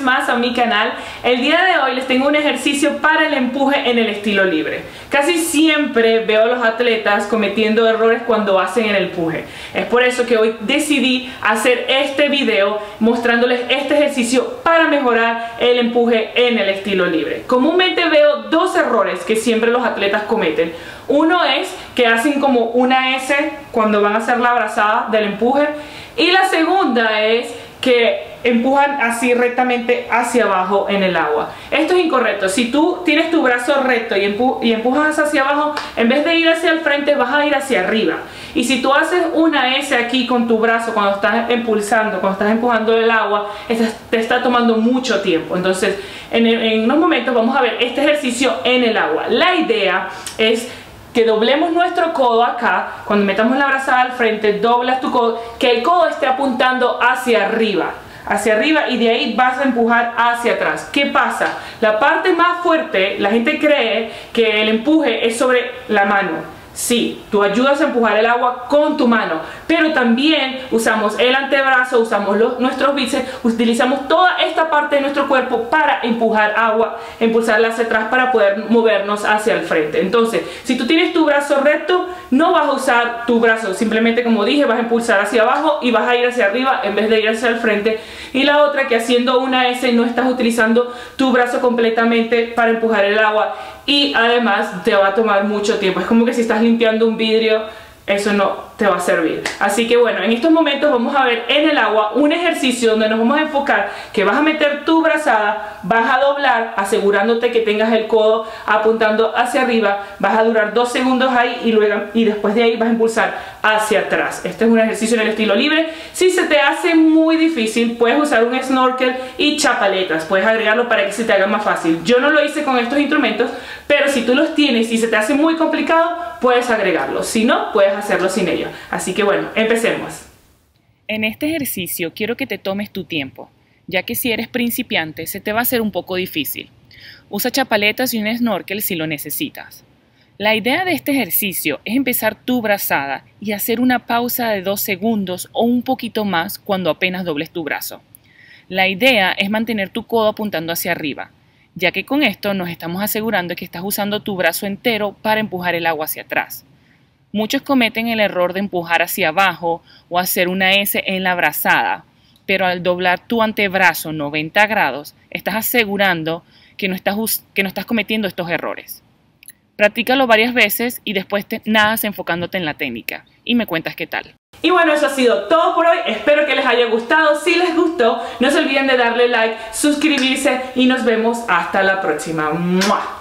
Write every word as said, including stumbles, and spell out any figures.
vez más a mi canal. El día de hoy les tengo un ejercicio para el empuje en el estilo libre. Casi siempre veo a los atletas cometiendo errores cuando hacen el empuje. Es por eso que hoy decidí hacer este video mostrándoles este ejercicio para mejorar el empuje en el estilo libre. Comúnmente veo dos errores que siempre los atletas cometen. Uno es que hacen como una S cuando van a hacer la brazada del empuje, y la segunda es que empujan así rectamente hacia abajo en el agua. Esto es incorrecto. Si tú tienes tu brazo recto y, empu y empujas hacia abajo, en vez de ir hacia el frente vas a ir hacia arriba. Y si tú haces una S aquí con tu brazo cuando estás impulsando, cuando estás empujando el agua, estás, te está tomando mucho tiempo. Entonces en, en unos momentos vamos a ver este ejercicio en el agua. La idea es que doblemos nuestro codo acá. Cuando metamos la brazada al frente, doblas tu codo, que el codo esté apuntando hacia arriba, hacia arriba, y de ahí vas a empujar hacia atrás. ¿Qué pasa? La parte más fuerte, la gente cree que el empuje es sobre la mano. Sí, tú ayudas a empujar el agua con tu mano, pero también usamos el antebrazo, usamos los, nuestros bíceps, utilizamos toda esta parte de nuestro cuerpo para empujar agua, impulsarla hacia atrás para poder movernos hacia el frente. Entonces, si tú tienes tu brazo recto, no vas a usar tu brazo, simplemente como dije, vas a impulsar hacia abajo y vas a ir hacia arriba en vez de ir hacia el frente. Y la otra, que haciendo una S no estás utilizando tu brazo completamente para empujar el agua, y además te va a tomar mucho tiempo. Es como que si estás limpiando un vidrio, eso no te va a servir. Así que bueno, en estos momentos vamos a ver en el agua un ejercicio donde nos vamos a enfocar que vas a meter tu brazada, vas a doblar asegurándote que tengas el codo apuntando hacia arriba, vas a durar dos segundos ahí y luego y después de ahí vas a impulsar hacia atrás. Este es un ejercicio en el estilo libre. Si se te hace muy difícil, puedes usar un snorkel y chapaletas, puedes agregarlo para que se te haga más fácil. Yo no lo hice con estos instrumentos, pero si tú los tienes y se te hace muy complicado, puedes agregarlos. Si no, puedes hacerlo sin ellos. Así que bueno, empecemos. En este ejercicio quiero que te tomes tu tiempo, ya que si eres principiante se te va a hacer un poco difícil. Usa chapaletas y un snorkel si lo necesitas. La idea de este ejercicio es empezar tu brazada y hacer una pausa de dos segundos o un poquito más cuando apenas dobles tu brazo. La idea es mantener tu codo apuntando hacia arriba, ya que con esto nos estamos asegurando que estás usando tu brazo entero para empujar el agua hacia atrás. Muchos cometen el error de empujar hacia abajo o hacer una S en la brazada, pero al doblar tu antebrazo noventa grados, estás asegurando que no estás, que no estás cometiendo estos errores. Practícalo varias veces y después te nadas enfocándote en la técnica y me cuentas qué tal. Y bueno, eso ha sido todo por hoy. Espero que les haya gustado. Si les gustó, no se olviden de darle like, suscribirse y nos vemos hasta la próxima. ¡Mua!